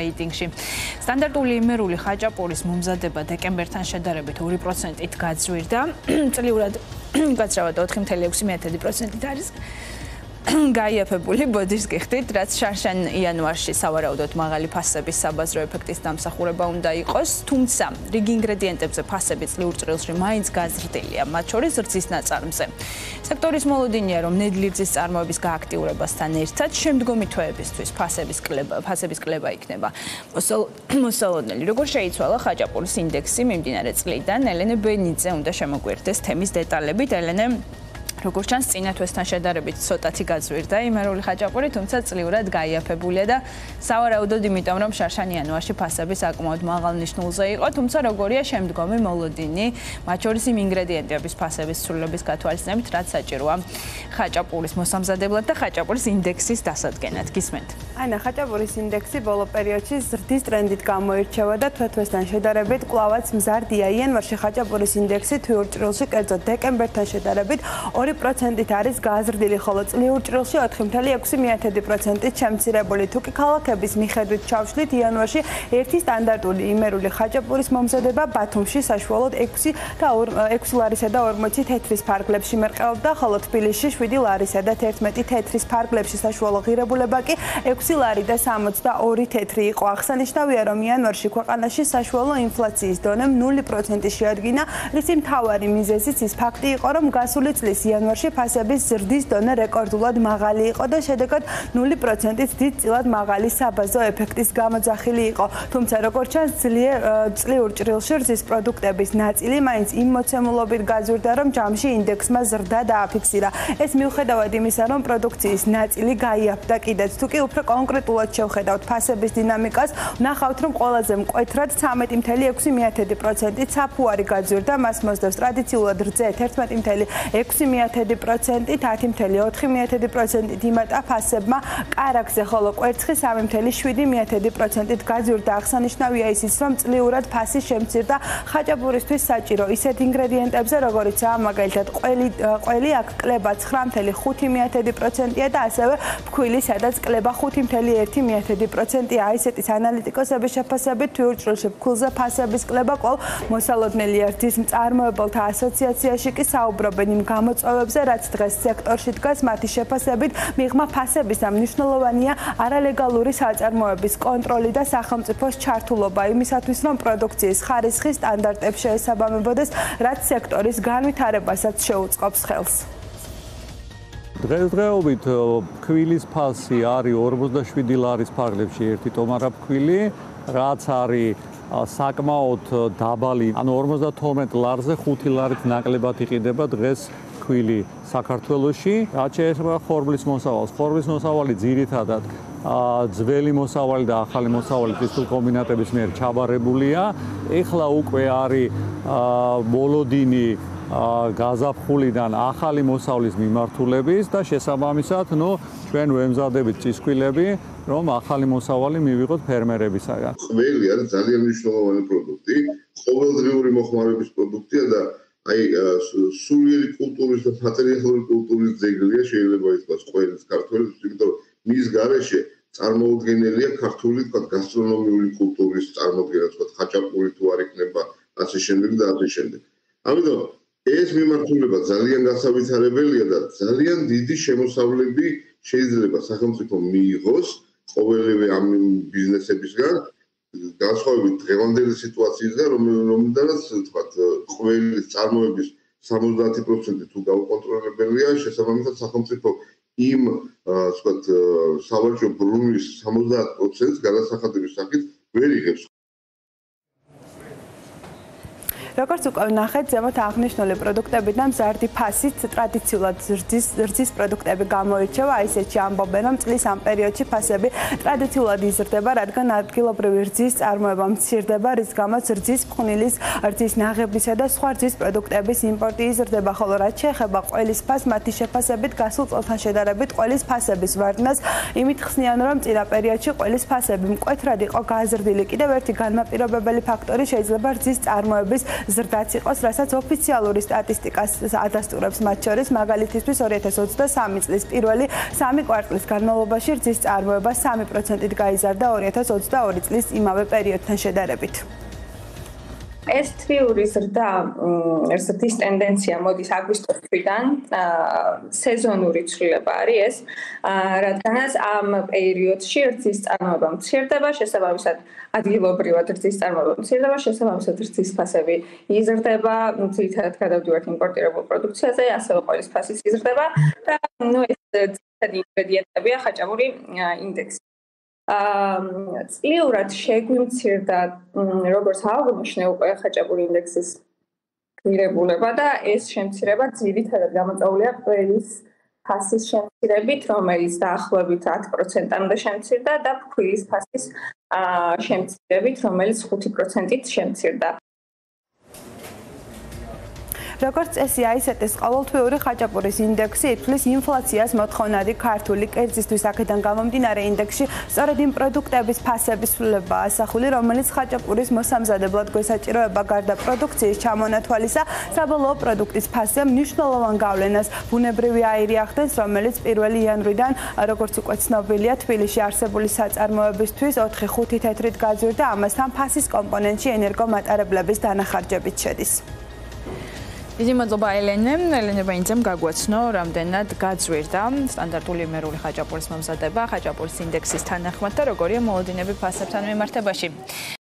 რეიტინგში. სტანდარტული იმერული ხაჭაპურის მომზადება დეკემბერთან შედარებით 2%-ით გაძვირდა. წლიურად გაცრავად 4.6% არის გაიაფებული ბოდის გიხდით, რაც შარშან იანვარში სავარაუდოდ მაღალი ფასების საბაზრო ეფექტის დამსახურება უნდა იყოს, თუმცა რიგი ინგრედიენტებზე ფასები წლიურ ჭრილში მაინც გაზრდილია, მათ შორის რძის ნაწარმზე. სექტორის მოლოდინია, რომ ნედლი რძის წარმოების გააქტიურებასთან ერთად შემდგომი თვეებისთვის ფასების კლება იქნება მოსალოდნელი. Როგორ შეიცვალა ხაჭაპურის ინდექსი მიმდინარე წლიდან, ელენე ბენიძე უნდა შემოგვიერთდეს თემის დეტალებით. ელენე, როგორც ჩანს, წინა თვესთან შედარებით ცოტათი გაძვირდა იმერული ხაჭაპური, თუმცა წლიურად გაიაფებულია და სავარაუდოდ იმიტომ, რომ შარშან იანვარში ფასები საკმაოდ მაღალ ნიშნულზე იყო, თუმცა როგორია შემდგომი მოლოდინი, მათ შორის იმ ინგრედიენტების ფასების ცვლილების გათვალისწინებით, რაც საჭიროა ხაჭაპურის მოსამზადებლად და ხაჭაპურის ინდექსის დასადგენად. გისმენთ. ანა, ხაჭაპურის ინდექსი ბოლო პერიოდში ზრდის ტრენდით გამოირჩევა და თვეთვესთან შედარებით კვლავაც მზარდია. იანვარში ხაჭაპურის ინდექსი თბილისში ჭრილში, კერძოდ დეკემბერთან შედარებით 2%-ით არის გაზრდილი, ხოლო წლიურ ჭრილში 4.6%-ით შემცირებული. თუკი ქალაქების მიხედვით ჩავშლით, იანვარში ერთი სტანდარტული იმერული ხაჭაპურის მომზადება ბათუმში საშუალოდ 6 ლარისა და 40 თეთრის ფარგლებში მერყეობდა, ხოლო თბილისში 7 ლარისა და 11 თეთრის ფარგლებში საშუალო ღირებულება კი 6 ლარი და 62 თეთრი იყო. აღსანიშნავია, რომ იანვარში ქვეყანაში საშუალო ინფლაციის დონემ 0% შეადგინა, რისი მთავარი მიზეზიც ის ფაქტი იყო, რომ გასული წლის იანვარში ფასების ზრდის დონე რეკორდულად მაღალი იყო და შედეგად 0%-ით დიდწილად მაღალი საბაზო ეფექტის გამოძახილი იყო. თუმცა როგორც ჩანს, წლიურ ჭრილში რძის პროდუქტების ნაწილი მაინც იმ მოცემულობით გაზრდა, რომ ჯამში ინდექსმა ზრდა დააფიქსირა. ეს მიუხედავად იმისა, რომ პროდუქციის ნაწილი გაიაფდა კიდეც. თუკი უფრო კონკრეტულად შევხედავთ ფასების დინამიკას, ვნახავთ, რომ ყველაზე მკვეთრად 13.6%-ით საფუარი გაძვირდა, მას მოსდევს ტრადიციულად რძე 11.6%, 10.4%-ით იმატა ფასებმა კარაქზე, ხოლო კვერცხი 3.7%-ით გაძვირდა. აღსანიშნავია ისიც, რომ წლიურად ფასი შემცირდა ხაჭაპურისთვის საჭირო ისეთ ინგრედიენტებზე, როგორიცაა მაგალითად ყველი, აქ კლება 9.5%-ია და ასევე ფქვილი, სადაც კლება 5.1%-ია. ისეთის ანალიტიკოსების შეფასებით, თბილისში ჭრილში ფქვილზე ფასების კლება კვლავ მოსალოდნელია. რძის მწარმოებელთა ასოციაციაში კი საუბრობენ იმ გამოწვევებზე, რაც დღეს სექტორში დგას. მათი შეფასებით, მიღმა ფასებისა მნიშვნელოვანია არალეგალური საწარმოების კონტროლი და სახელმწიფოს ჩართულობა იმისათვის, რომ პროდუქციის ხარისხი სტანდარტებს შეესაბამებოდეს, რაც სექტორის განვითარებასაც შეუწყობს ხელს. დღესდღეობით ფქვილის ფასი არის 47 ლარის ფარგლებში ერთი ტომარა ფქვილი, რაც არის საკმაოდ დაბალი, ანუ 52 ლარზე 5 ლარით ნაკლებად იყიდება დღეს ფქვილი საქართველოში. რაც შეეხება ხორბლის მოსავალს, ხორბლის მოსავალი ძირითადად ძველი მოსავალი და ახალი მოსავალი ტვისტულ კომბინატების მიერ ჩაბარებულია. ეხლა უკვე არის მოლოდინი გაზაფხულიდან ახალი მოსავლის მიმართულების და შესაბამისად, ჩვენ ვემზადებით წისქვილები, რომ ახალი მოსავალი მივიღოთ ფერმერებისაგან. ყველი არის ძალიან მნიშვნელოვანი პროდუქტი, ყოველდღიური მოხმარების პროდუქტია და სულიერი კულტურის და მატერიალური კულტურის ძეგლია, შეიძლება ითქვას ყველის ქართველის, იმიტომ რომ მის გარეშე წარმოუდგენელია ქართული გასტრონომიული კულტურის წარმოდგენა, ხაჭაპური თუ არ იქნება, ასე შემდეგ და ასე შემდეგ. ამიტომ ეს მიმართულება ძალიან გასავითარებელია და ძალიან დიდი შემოსავლები შეიძლება სახელმწიფო მიიღოს ყოველივე ამ ბიზნესებისგან, განსხვავებით დღევანდელი სიტუაციისგან, რომლიდანაც თქვათ ყველის წარმოების 70% თუ გაუკონტროლებელია, შესაბამისად სახელმწიფო იმ თქვათ სავაჭრო ბრუნვის 70%-ს გადასახადების სახით ვერ იღებს. როგორც უკვე ვნახეთ, ზემოთ აღნიშნული პროდუქტებიდან მზარდი ფასით ტრადიციულად რძის პროდუქტები გამოირჩევა. ისეთში ამბობენ, რომ წლის ამ პერიოდში ფასები ტრადიციულად იზრდება, რადგან ადგილობრივი რძის წარმოება მცირდება, რის გამოც რძის ფხვნილის, რძის ნაღებისა და სხვა რძის პროდუქტების იმპორტი იზრდება, ხოლო რაც შეეხება ყველის ფასს, მათი შეფასებით გასულ წელთან შედარებით ყველის ფასების ვარდნას იმით ხსნიან, რომ წინა პერიოდში ყველის ფასები მკვეთრად იყო გაზრდილი. კიდევ ერთი განმაპირობებელი ფაქტორი შეიძლება რძის წარმოების ზრდაც იყოს, რასაც ოფიციალური სტატისტიკას ადასტურებს, მათ შორის მაგალითისთვის 2023 წლის პირველი 3 კვარტლის განმავლობაში რძის წარმოება 3%-ით გაიზარდა 2022 წლის იმავე პერიოდთან შედარებით. ეს თბილისის ზრდა ერთის ტენდენცია მოდის აგვისტოსიდან, სეზონური ცვლილება არის ეს, რადგანაც ამ პერიოდში რძის წარმოება მცირდება, შესაბამისად ადგილობრივად რძის წარმოება მცირდება, შესაბამისად რძის ფასები იზრდება, ძირითადად გადავდივართ იმპორტირებულ პროდუქციაზე, ასევე ყველის ფასიც იზრდება და ეს ძირითადი ინგრედიენტებია ხაჭაპური ინდექსი. წლიურად შეგვიმცირდა როგორც აღნიშნე უკვე ხაჭაპური ინდექსის ღირებულება და ეს შემცირება ძირითადად გამოწვეულია ყველის ფასის შემცირებით, რომელიც დაახლოებით 10%-მდე შემცირდა და ფქვილის ფასის შემცირებით, რომელიც 5%-ით შემცირდა. როგორც წესია, ისეთ ეს ყოველთვიური ხაჭაპურის ინდექსი ითვლის ინფლაციას მოთხოვნადი ქართული კერძისთვის აქედან გამომდინარე ინდექსში სწორედ იმ პროდუქტების ფასების ცვლილებაა ასახული, რომელიც ხაჭაპურის მოსამზადებლად გვესაჭიროება გარდა პროდუქციის ჩამონათვალისა, საბოლოო პროდუქტის ფასზე მნიშვნელოვან გავლენას ბუნებრივი აირი ახდენს, რომელიც 1 იანვრიდან, როგორც უკვე ცნობილია, თბილისში არსებული საწარმოებისთვის 4-5 თეთრით გაძვირდა, ამასთან ფასის კომპონენტში ენერგომატარებლების დანახარჯებით შედის. დიდი მადლობა ელენე ბაინძემ გაგვაცნო, რამდენად გაძვირდა სტანდარტული იმერული ხაჭაპურის მომზადება, ხაჭაპურის ინდექსის თანახმად და როგორია მოლოდინები ფასებთან მიმართებაში.